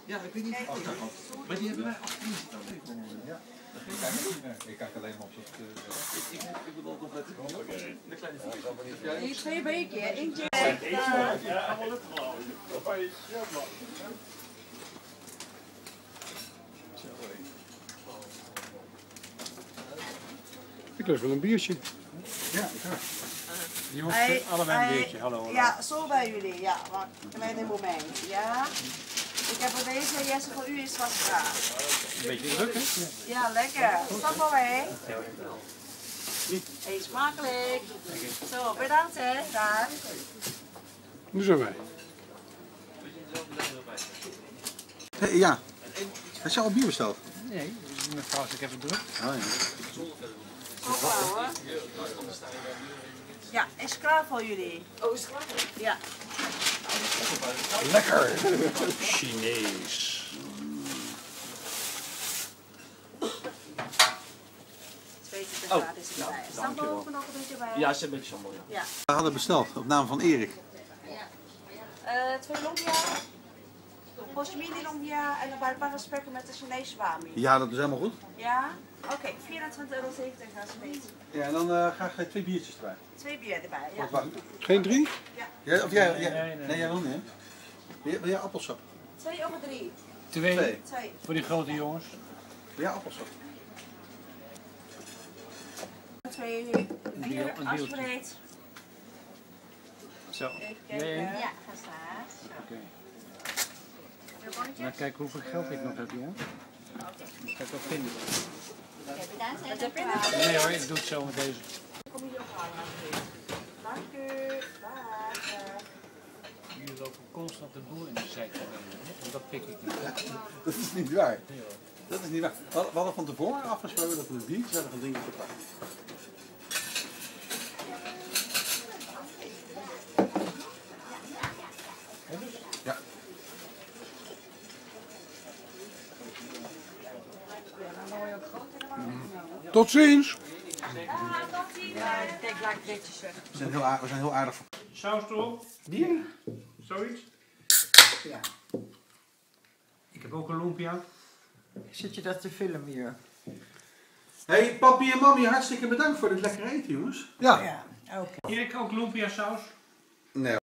Ja, ik weet niet of dat kan. Maar die hebben wij achterin staan. Ja. Ik kijk alleen maar op het... Ik bedoel nog met de kleine vier. Nee, 2 beker, eentje. Ja, allemaal lukt gewoon. Ik lust wel een biertje. Ja, ik ook. Jongens, allebei een biertje. Hallo. Ja, zo bij jullie. Ja, wacht. Een klein moment. Ja. Ik heb er deze, Jesse, voor u is wat graag. Een beetje druk, hè? Ja, lekker. Stap maar mee. Eet smakelijk. Zo, bedankt hè. Daar. Nu zijn wij. Hey, ja. Heb je al bier besteld? Nee, mevrouw, ik heb het druk. Oh, ja. Opbouwen. Ja, is klaar voor jullie. Oh, is klaar? Ja. Lekker! Chinees. Oh, is erbij. Sambal ook nog een beetje bij? Ja, ze hebben een beetje sambal, ja. We hadden besteld op naam van Erik. 2 lumpia, een portie mini lumpia en een paar spekken met de Chinese wami. Ja, dat is helemaal goed. Ja? Oké, 24,70 € gaan ze meten. Ja, en dan graag 2 biertjes erbij. 2 bier erbij, ja. Wacht. Geen 3? Ja, of jij? Nee. Nee, jij wil niet, hè? Wil jij appelsap? 2 of 3? 2. 2. Voor die grote jongens. Wil jij appelsap? 2 bier, alsjeblieft. Zo. Nee. Ja. Ja, geslaagd. Oké. Nou, kijk hoeveel geld ik nog heb, jongen. Ga ik wel vinden. Wat heb je nog? Nee hoor, ik doe het zo met deze. Kom hier ook halen. Dank u. Dag. Jullie lopen constant de boel in de zijk te nemen. Dat pik ik niet. Dat is niet waar. Dat is niet waar. We hadden van tevoren afgesproken dat we een biertje zouden gaan drinken te pakken. Ja. Tot ziens! We zijn heel aardig. Saus erop? Bier? Zoiets? Ja. Ik heb ook een lumpia. Zit je dat te filmen hier? Hey, papi en mami, hartstikke bedankt voor dit lekkere eten, jongens. Ja. Ja, oké. Erik ook lumpia saus? Nee.